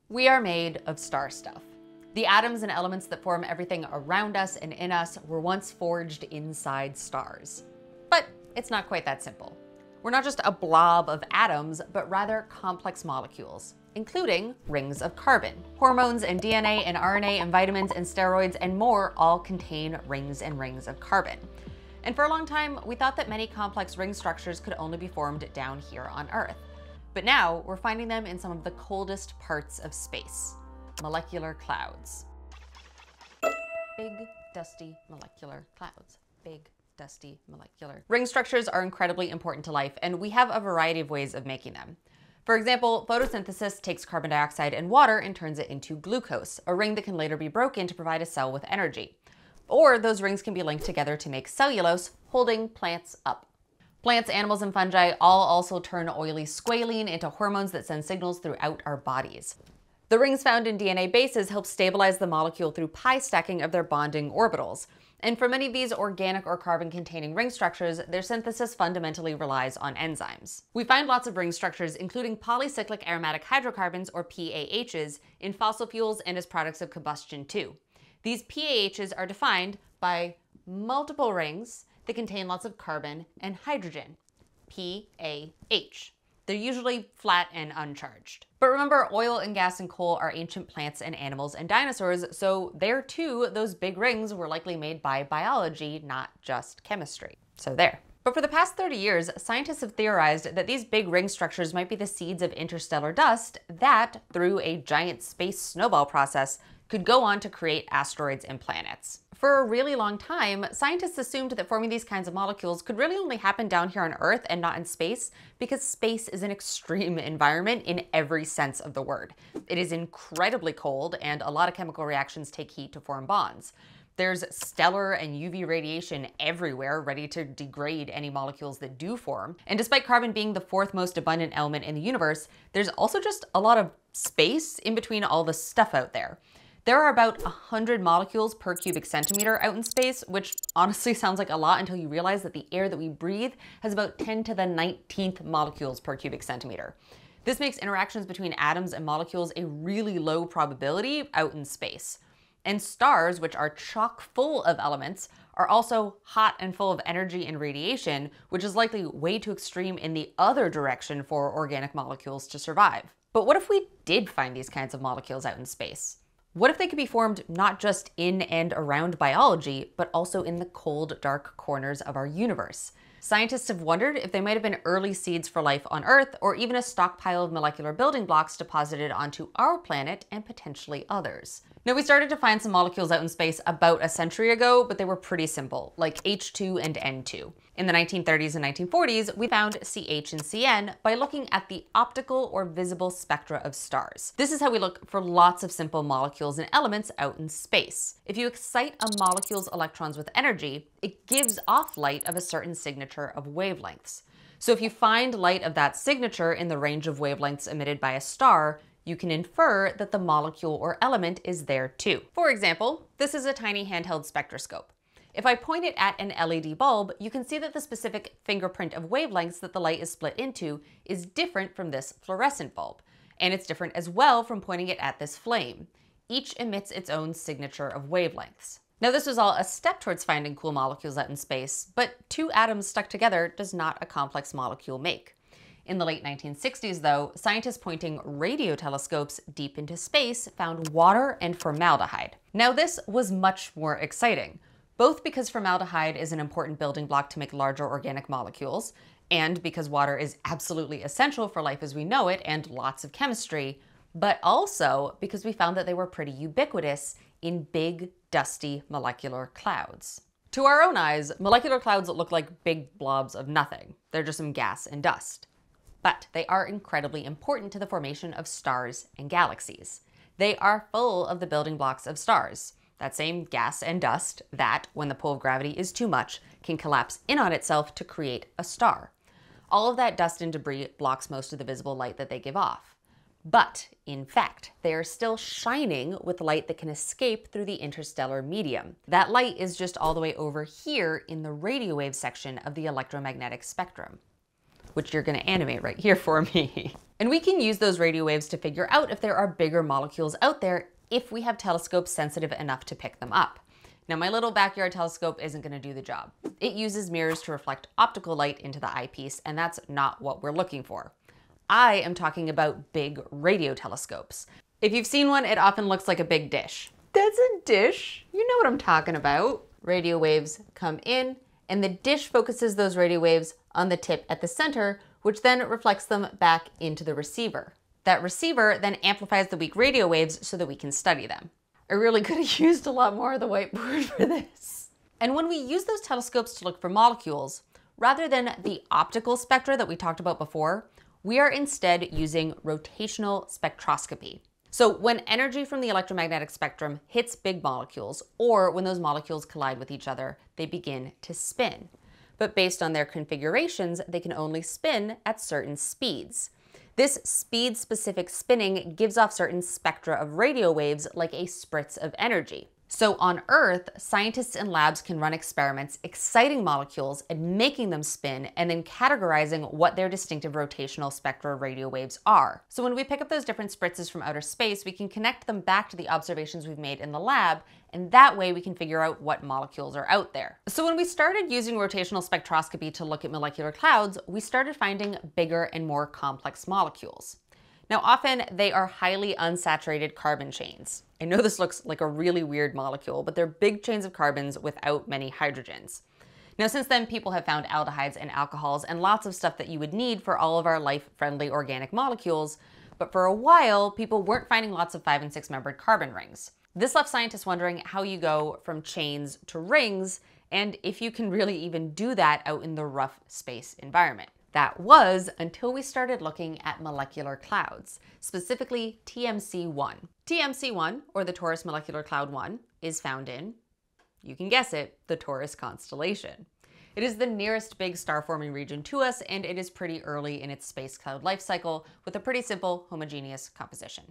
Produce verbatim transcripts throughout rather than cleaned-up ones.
We are made of star stuff. The atoms and elements that form everything around us and in us were once forged inside stars. But it's not quite that simple. We're not just a blob of atoms, but rather complex molecules, including rings of carbon. Hormones and D N A and R N A and vitamins and steroids and more all contain rings and rings of carbon. And for a long time, we thought that many complex ring structures could only be formed down here on Earth. But now we're finding them in some of the coldest parts of space, molecular clouds. Big, dusty molecular clouds. Big, dusty molecular. Ring structures are incredibly important to life, and we have a variety of ways of making them. For example, photosynthesis takes carbon dioxide and water and turns it into glucose, a ring that can later be broken to provide a cell with energy. Or those rings can be linked together to make cellulose, holding plants up. Plants, animals, and fungi all also turn oily squalene into hormones that send signals throughout our bodies. The rings found in D N A bases help stabilize the molecule through pi stacking of their bonding orbitals. And for many of these organic or carbon-containing ring structures, their synthesis fundamentally relies on enzymes. We find lots of ring structures, including polycyclic aromatic hydrocarbons, or P A Hs, in fossil fuels and as products of combustion too. These P A Hs are defined by multiple rings that contain lots of carbon and hydrogen, P A H. They're usually flat and uncharged. But remember, oil and gas and coal are ancient plants and animals and dinosaurs, so there too, those big rings were likely made by biology, not just chemistry. So there. But for the past thirty years, scientists have theorized that these big ring structures might be the seeds of interstellar dust that, through a giant space snowball process, could go on to create asteroids and planets. For a really long time, scientists assumed that forming these kinds of molecules could really only happen down here on Earth and not in space, because space is an extreme environment in every sense of the word. It is incredibly cold, and a lot of chemical reactions take heat to form bonds. There's stellar and U V radiation everywhere, ready to degrade any molecules that do form. And despite carbon being the fourth most abundant element in the universe, there's also just a lot of space in between all the stuff out there. There are about one hundred molecules per cubic centimeter out in space, which honestly sounds like a lot until you realize that the air that we breathe has about ten to the nineteenth molecules per cubic centimeter. This makes interactions between atoms and molecules a really low probability out in space. And stars, which are chock full of elements, are also hot and full of energy and radiation, which is likely way too extreme in the other direction for organic molecules to survive. But what if we did find these kinds of molecules out in space? What if they could be formed not just in and around biology, but also in the cold, dark corners of our universe? Scientists have wondered if they might have been early seeds for life on Earth, or even a stockpile of molecular building blocks deposited onto our planet and potentially others. Now, we started to find some molecules out in space about a century ago, but they were pretty simple, like H two and N two. In the nineteen thirties and nineteen forties, we found C H and C N by looking at the optical or visible spectra of stars. This is how we look for lots of simple molecules and elements out in space. If you excite a molecule's electrons with energy, it gives off light of a certain signature of wavelengths. So if you find light of that signature in the range of wavelengths emitted by a star, you can infer that the molecule or element is there too. For example, this is a tiny handheld spectroscope. If I point it at an L E D bulb, you can see that the specific fingerprint of wavelengths that the light is split into is different from this fluorescent bulb. And it's different as well from pointing it at this flame. Each emits its own signature of wavelengths. Now, this was all a step towards finding cool molecules out in space, but two atoms stuck together does not a complex molecule make. In the late nineteen sixties, though, scientists pointing radio telescopes deep into space found water and formaldehyde. Now, this was much more exciting, both because formaldehyde is an important building block to make larger organic molecules, and because water is absolutely essential for life as we know it and lots of chemistry, but also because we found that they were pretty ubiquitous in big, dusty molecular clouds. To our own eyes, molecular clouds look like big blobs of nothing. They're just some gas and dust. But they are incredibly important to the formation of stars and galaxies. They are full of the building blocks of stars, that same gas and dust that, when the pull of gravity is too much, can collapse in on itself to create a star. All of that dust and debris blocks most of the visible light that they give off. But, in fact, they are still shining with light that can escape through the interstellar medium. That light is just all the way over here in the radio wave section of the electromagnetic spectrum. which you're going to animate right here for me. And we can use those radio waves to figure out if there are bigger molecules out there if we have telescopes sensitive enough to pick them up. Now, my little backyard telescope isn't going to do the job. It uses mirrors to reflect optical light into the eyepiece, and that's not what we're looking for. I am talking about big radio telescopes. If you've seen one, it often looks like a big dish. That's a dish. You know what I'm talking about. Radio waves come in, and the dish focuses those radio waves on the tip at the center, which then reflects them back into the receiver. That receiver then amplifies the weak radio waves so that we can study them. I really could have used a lot more of the whiteboard for this. And when we use those telescopes to look for molecules, rather than the optical spectra that we talked about before, we are instead using rotational spectroscopy. So when energy from the electromagnetic spectrum hits big molecules, or when those molecules collide with each other, they begin to spin. But based on their configurations, they can only spin at certain speeds. This speed-specific spinning gives off certain spectra of radio waves like a spritz of energy. So on Earth, scientists in labs can run experiments exciting molecules and making them spin and then categorizing what their distinctive rotational spectra radio waves are. So when we pick up those different spritzes from outer space, we can connect them back to the observations we've made in the lab, and that way we can figure out what molecules are out there. So when we started using rotational spectroscopy to look at molecular clouds, we started finding bigger and more complex molecules. Now, often they are highly unsaturated carbon chains. I know this looks like a really weird molecule, but they're big chains of carbons without many hydrogens. Now, since then, people have found aldehydes and alcohols and lots of stuff that you would need for all of our life-friendly organic molecules, but for a while, people weren't finding lots of five and six membered carbon rings. This left scientists wondering how you go from chains to rings, and if you can really even do that out in the rough space environment. That was until we started looking at molecular clouds, specifically T M C one. T M C one, or the Taurus Molecular Cloud one, is found in, you can guess it, the Taurus constellation. It is the nearest big star-forming region to us, and it is pretty early in its space cloud life cycle with a pretty simple homogeneous composition.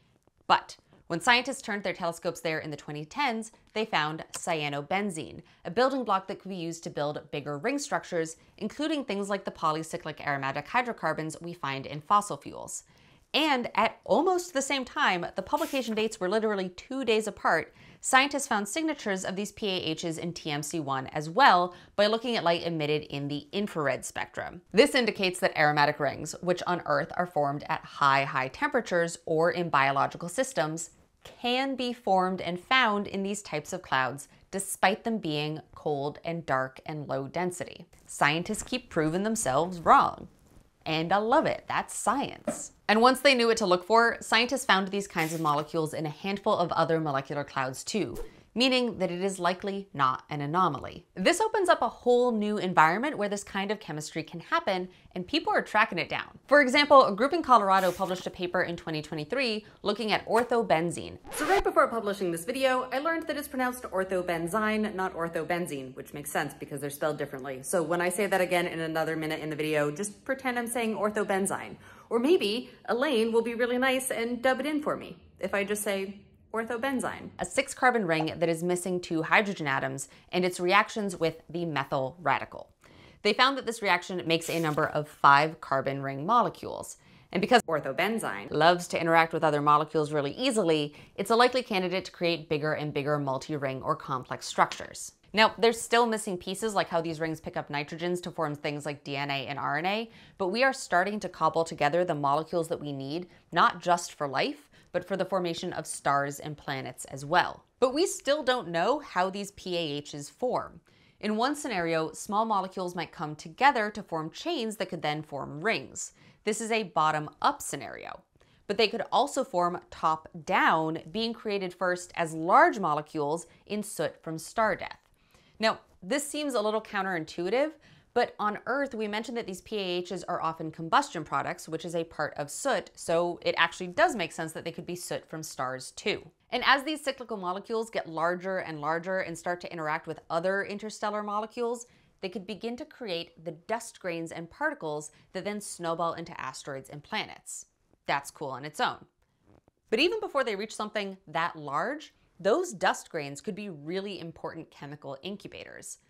But when scientists turned their telescopes there in the twenty tens, they found cyanobenzene, a building block that could be used to build bigger ring structures, including things like the polycyclic aromatic hydrocarbons we find in fossil fuels. And at almost the same time, the publication dates were literally two days apart, scientists found signatures of these P A Hs in T M C one as well by looking at light emitted in the infrared spectrum. This indicates that aromatic rings, which on Earth are formed at high, high temperatures or in biological systems, can be formed and found in these types of clouds despite them being cold and dark and low density. Scientists keep proving themselves wrong. And I love it, that's science. And once they knew what to look for, scientists found these kinds of molecules in a handful of other molecular clouds too, meaning that it is likely not an anomaly. This opens up a whole new environment where this kind of chemistry can happen, and people are tracking it down. For example, a group in Colorado published a paper in twenty twenty-three looking at ortho-benzyne. So right before publishing this video, I learned that it's pronounced ortho-benzyne, not ortho-benzene, which makes sense because they're spelled differently. So when I say that again in another minute in the video, just pretend I'm saying ortho-benzyne. Or maybe Elaine will be really nice and dub it in for me if I just say ortho-benzyne, a six carbon ring that is missing two hydrogen atoms and its reactions with the methyl radical. They found that this reaction makes a number of five carbon ring molecules. And because ortho-benzyne loves to interact with other molecules really easily, it's a likely candidate to create bigger and bigger multi-ring or complex structures. Now, there's still missing pieces like how these rings pick up nitrogens to form things like D N A and R N A, but we are starting to cobble together the molecules that we need, not just for life, but for the formation of stars and planets as well. But we still don't know how these P A Hs form. In one scenario, small molecules might come together to form chains that could then form rings. This is a bottom-up scenario. But they could also form top-down, being created first as large molecules in soot from star death. Now, this seems a little counterintuitive, but on Earth, we mentioned that these P A Hs are often combustion products, which is a part of soot, so it actually does make sense that they could be soot from stars too. And as these cyclical molecules get larger and larger and start to interact with other interstellar molecules, they could begin to create the dust grains and particles that then snowball into asteroids and planets. That's cool on its own. But even before they reach something that large, those dust grains could be really important chemical incubators.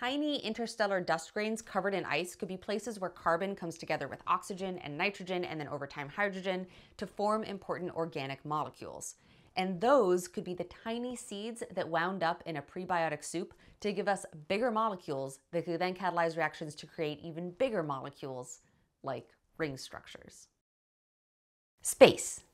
tiny interstellar dust grains covered in ice could be places where carbon comes together with oxygen and nitrogen and then over time hydrogen to form important organic molecules. And those could be the tiny seeds that wound up in a prebiotic soup to give us bigger molecules that could then catalyze reactions to create even bigger molecules like ring structures. Space.